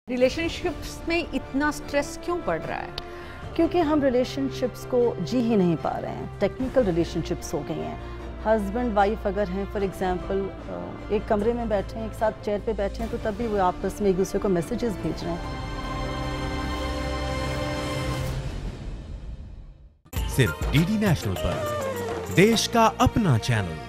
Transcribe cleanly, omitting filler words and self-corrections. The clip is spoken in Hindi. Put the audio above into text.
रिलेशनशिप्स में इतना स्ट्रेस क्यों पड़ रहा है? क्योंकि हम रिलेशनशिप्स को जी ही नहीं पा रहे हैं। टेक्निकल रिलेशनशिप्स हो गई हैं। हस्बैंड वाइफ अगर हैं, फॉर एग्जांपल एक कमरे में बैठे हैं, एक साथ चेयर पे बैठे हैं, तो तब भी वो आपस में एक दूसरे को मैसेजेस भेज रहे हैं। सिर्फ डीडी नेशनल पर, देश का अपना चैनल।